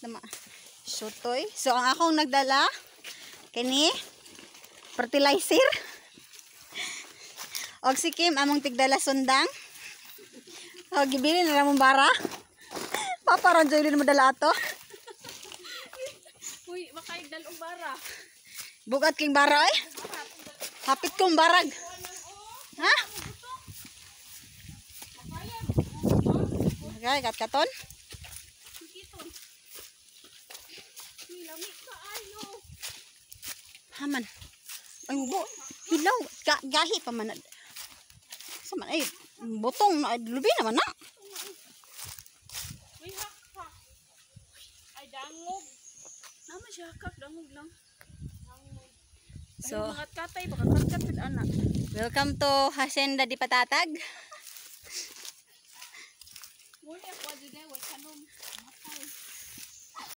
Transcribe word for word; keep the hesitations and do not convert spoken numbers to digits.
na ma. Sutoy. So ang akong nagdala kini fertilizer. Og si Kim among tigdala sundang. Og gibili na ramong bara. Paparon joy din madala ato. Uy, makaig dalong bara. Bugat king bara ay. Hapit kong barag. Ha? Okay, kat-katon. Haman. Ay mo hilaw ga gahi pa man. Sa man ay botong na lubi naman na. Uy, hak. Ay dangog. Naman siya kak dangog lang. Dangog. So, ay, mga katay baka katkat anak. welcome to Hacienda di Patatag. Uy, ako dito, way kanom.